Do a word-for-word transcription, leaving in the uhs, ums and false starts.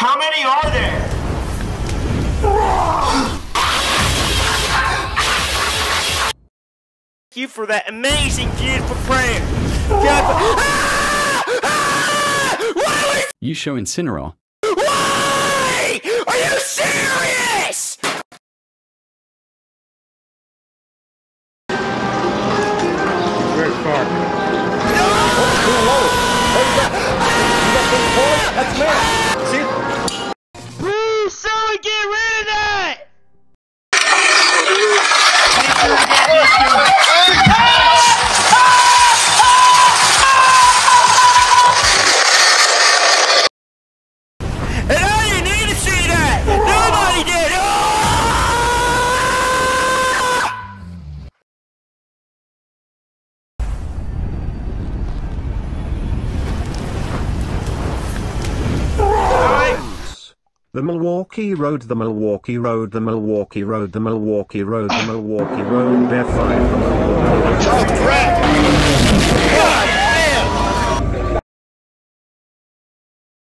How many are there? Thank you for that amazing, beautiful prayer. God, Why You show incineroar. Why? Are you serious? Very far. No! That's man. See? Please, someone get rid of that! And I didn't need to see that! Nobody did! Oh! The Milwaukee Road, the Milwaukee Road, the Milwaukee Road, the Milwaukee Road, the Milwaukee Road, Bear five, the Milwaukee Road.